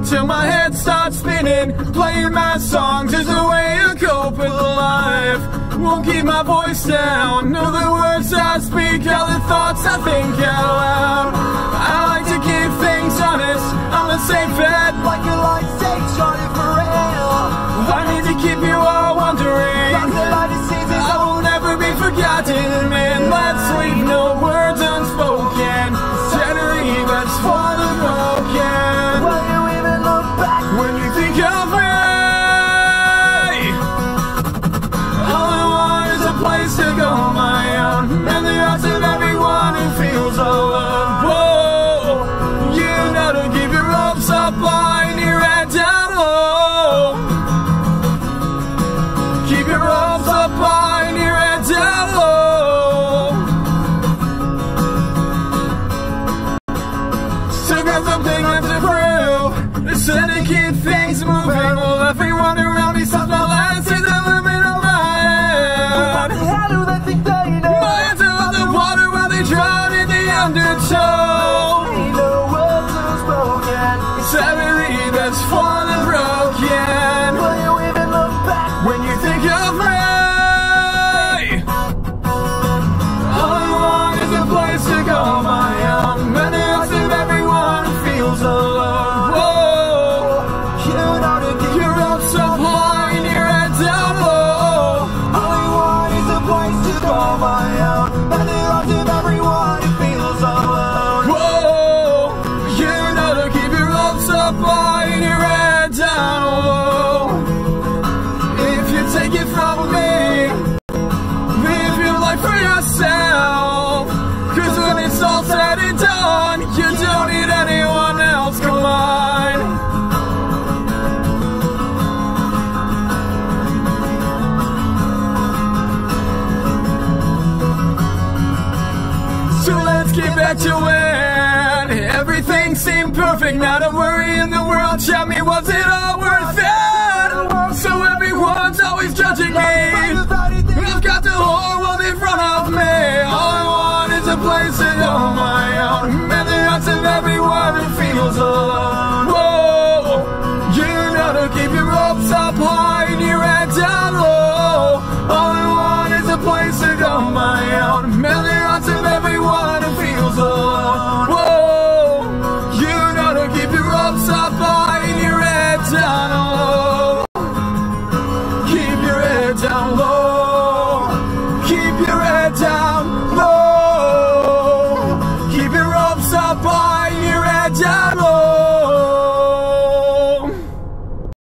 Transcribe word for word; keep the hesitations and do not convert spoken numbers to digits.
till my head starts spinning. Playing my songs is a way to cope with life. Won't keep my voice down, know the words I speak, all the thoughts I think out loud. I like to keep things honest, I'm a safe bet, like a light stay shining for real. I need to keep you all wondering, like the light of seasons, I will never be forgotten. Man, let's leave no words unspoken. Tenderly, that's for the broken. Will you even look back when you think of me? All I want is a place to go my own, and the hearts of everyone who feels alone. Whoa, you know to keep your hopes up high and your head down low. Keep your hopes up high and your head down low. Still got something left to prove. They said to keep things moving. Well, everyone around me stops my last to the limit of my head. what the hell do they think they know? My hands above the water while they drown in the undertow. Ain't no words unspoken. Sadly, that's for the broken. Will you even look back When you think of me, all I want is a place to go my own, and the hearts of everyone who feels alone. Whoa, you know to keep your hopes up high and your head down low. all I want is a place to call my own, and the hearts of everyone who feels alone. Whoa, you know to keep your hopes up high and your head down low. If you take it from me, live your life for yourself, 'cause when it's all said and done, you don't need anyone else, come on. So let's get back to it. Everything seemed perfect, not a worry in the world. Tell me, was it all worth it? So everyone's always judging me. I've got the whole world in front of me. All I want is a place to go my own, and the hearts of everyone who feels alone. Whoa, you know to keep your hopes up high and your head down low. All I want is a place to go my own, and the hearts of everyone who feels alone. Whoa, you know to keep your hopes up high and your head down low. Keep your head down low. Keep your head down low. Keep your hopes up high.